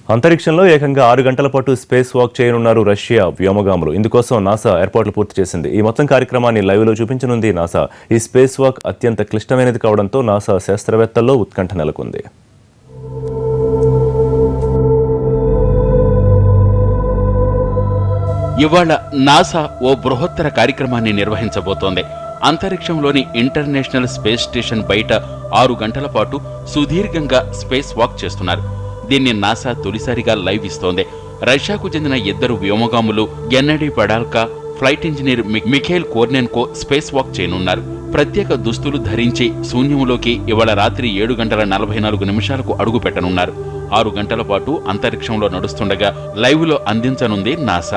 అంతరిక్షంలో ఏకంగా 6 గంటల పాటు స్పేస్ వాక్ చేయనున్నారు రష్యా వ్యోమగాములు. ఇందుకోసం నాసా ఏర్పాట్లు పూర్తి చేసింది. ఈ మొత్తం కార్యక్రమాన్ని లైవ్లో చూపించనుంది నాసా. ఈ స్పేస్ వాక్ అత్యంత క్లిష్టమైనది కావడంతో నాసా శాస్త్రవేత్తల్లో ఉత్కంఠ నెలకొంది. ఇవాళ నాసా ఓ బృహత్తర కార్యక్రమాన్ని నిర్వహించబోతోంది. అంతరిక్షంలోని ఇంటర్నేషనల్ స్పేస్ స్టేషన్ బయట 6 గంటల పాటు సుదీర్ఘంగా స్పేస్ వాక్ చేస్తున్నారు. దీన్ని నాసా తొలిసారిగా లైవ్ ఇస్తోంది. రష్యాకు చెందిన 2 వ్యోమగాములు Gennady Padalka, flight engineer Mikhail Kornienko space walk చేయనున్నారు. ప్రత్యేక దుస్తులు ధరించి శూన్యంలోకి ఇవాళ రాత్రి 7 గంటల 44 నిమిషాలకు అడుగు పెట్టనున్నారు. 6 గంటల పాటు అంతరిక్షంలో నడుస్తుండగా లైవ్లో అందించనుంది నాసా.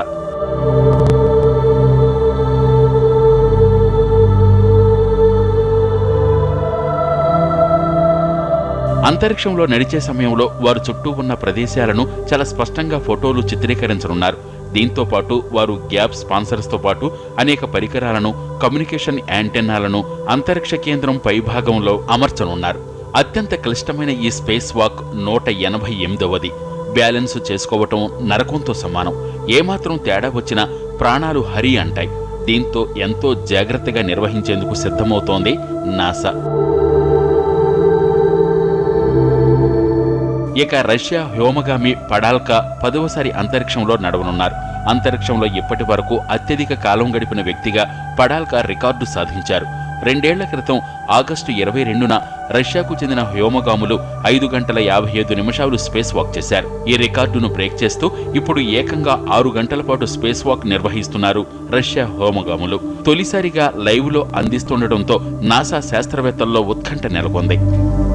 అంతరిక్షంలో నడిచే సమయంలో వారు చుట్టూ ఉన్న ప్రదేశాలను చాలా స్పష్టంగా ఫోటోలు చిత్రీకరించనున్నారు. దీంతో పాటు వారు గ్యాప్ స్పాన్సర్స్తో పాటు అనేక పరికరాలను, కమ్యూనికేషన్ యాంటెన్నాలను అంతరిక్ష కేంద్రం పైభాగంలో అమర్చనున్నారు. అత్యంత క్లిష్టమైన ఈ స్పేస్ వాక్ 188వది. బ్యాలెన్స్ చేసుకోవటం నరకంతో సమానం. ఏమాత్రం తేడా వచ్చినా ప్రాణాలు హరి అంటాయి. దీంతో ఎంతో జాగ్రత్తగా నిర్వహించేందుకు సిద్ధమవుతోంది నాసా. ఇక రష్యా వ్యోమగామి పడాల్కా 10వసారి అంతరిక్షంలో నడవనున్నారు. అంతరిక్షంలో ఇప్పటి వరకు అత్యధిక కాలం గడిపిన వ్యక్తిగా పడాల్కా రికార్డు సాధించారు. 2 ఏళ్ల క్రితం ఆగస్టు 22న రష్యాకు చెందిన వ్యోమగాములు 5 గంటల 55 నిమిషాలు స్పేస్ వాక్ చేశారు. ఈ రికార్డును బ్రేక్ చేస్తూ ఇప్పుడు ఏకంగా 6 గంటల పాటు స్పేస్ వాక్ నిర్వహిస్తున్నారు రష్యా వ్యోమగాములు. తొలిసారిగా లైవ్లో అందిస్తుండటంతో నాసా శాస్త్రవేత్తల్లో ఉత్కంఠ నెలకొంది.